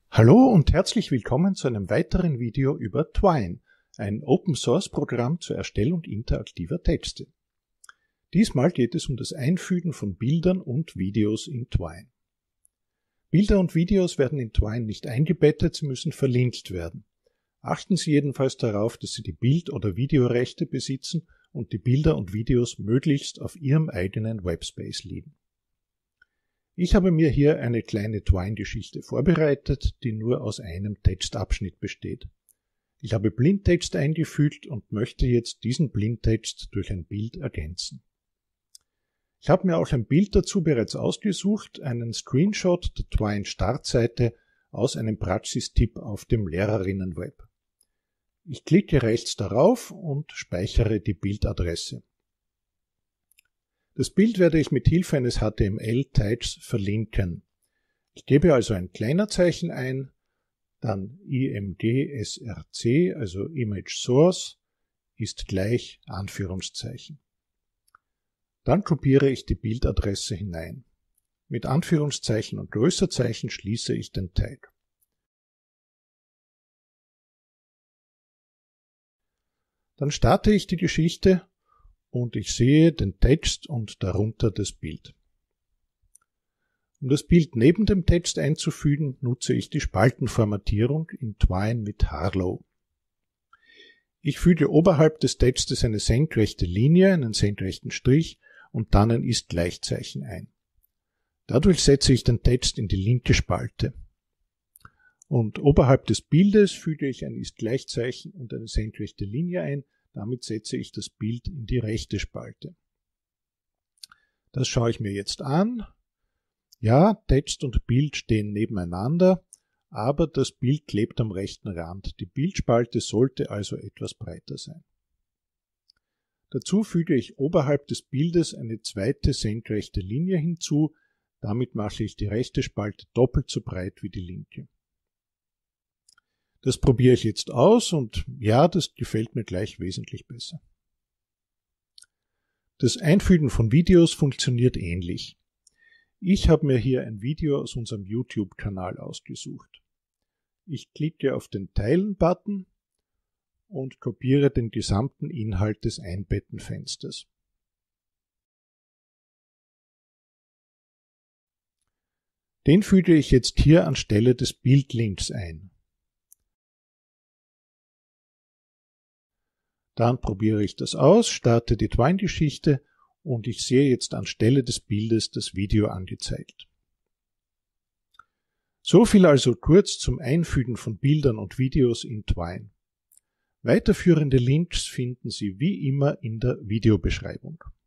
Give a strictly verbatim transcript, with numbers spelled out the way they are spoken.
Hallo und herzlich willkommen zu einem weiteren Video über Twine, ein Open-Source-Programm zur Erstellung interaktiver Texte. Diesmal geht es um das Einfügen von Bildern und Videos in Twine. Bilder und Videos werden in Twine nicht eingebettet, sie müssen verlinkt werden. Achten Sie jedenfalls darauf, dass Sie die Bild- oder Videorechte besitzen und die Bilder und Videos möglichst auf Ihrem eigenen Webspace liegen. Ich habe mir hier eine kleine Twine-Geschichte vorbereitet, die nur aus einem Textabschnitt besteht. Ich habe Blindtext eingefügt und möchte jetzt diesen Blindtext durch ein Bild ergänzen. Ich habe mir auch ein Bild dazu bereits ausgesucht, einen Screenshot der Twine-Startseite aus einem Praxistipp auf dem Lehrerinnenweb. Ich klicke rechts darauf und speichere die Bildadresse. Das Bild werde ich mit Hilfe eines H T M L-Tags verlinken. Ich gebe also ein Kleinerzeichen ein, dann imgsrc, also Image Source, ist gleich Anführungszeichen. Dann kopiere ich die Bildadresse hinein. Mit Anführungszeichen und Größerzeichen schließe ich den Tag. Dann starte ich die Geschichte und ich sehe den Text und darunter das Bild. Um das Bild neben dem Text einzufügen, nutze ich die Spaltenformatierung in Twine mit Harlow. Ich füge oberhalb des Textes eine senkrechte Linie, einen senkrechten Strich und dann ein Ist-Gleichzeichen ein. Dadurch setze ich den Text in die linke Spalte. Und oberhalb des Bildes füge ich ein Ist-Gleichzeichen und eine senkrechte Linie ein. Damit setze ich das Bild in die rechte Spalte. Das schaue ich mir jetzt an. Ja, Text und Bild stehen nebeneinander, aber das Bild klebt am rechten Rand. Die Bildspalte sollte also etwas breiter sein. Dazu füge ich oberhalb des Bildes eine zweite senkrechte Linie hinzu. Damit mache ich die rechte Spalte doppelt so breit wie die linke. Das probiere ich jetzt aus und ja, das gefällt mir gleich wesentlich besser. Das Einfügen von Videos funktioniert ähnlich. Ich habe mir hier ein Video aus unserem YouTube-Kanal ausgesucht. Ich klicke auf den Teilen-Button und kopiere den gesamten Inhalt des Einbettenfensters. Den füge ich jetzt hier anstelle des Bildlinks ein. Dann probiere ich das aus, starte die Twine-Geschichte und ich sehe jetzt anstelle des Bildes das Video angezeigt. So viel also kurz zum Einfügen von Bildern und Videos in Twine. Weiterführende Links finden Sie wie immer in der Videobeschreibung.